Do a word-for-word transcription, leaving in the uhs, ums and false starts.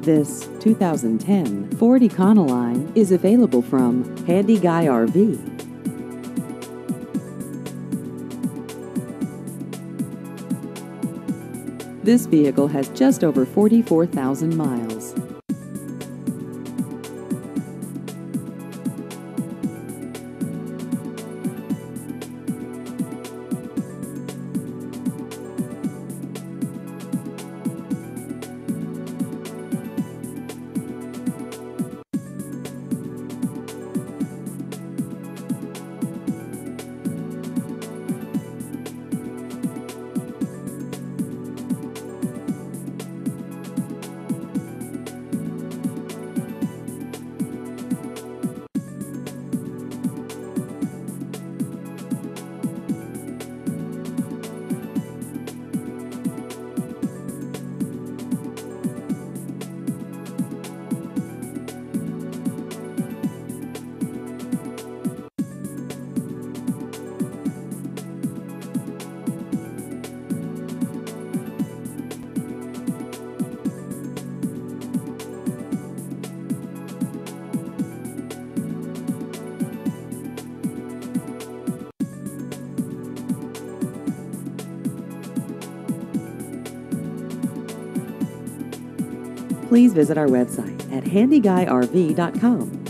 This two thousand ten Ford Econoline is available from Handy Guy R V. This vehicle has just over forty-four thousand miles. Please visit our website at handy guy R V dot com.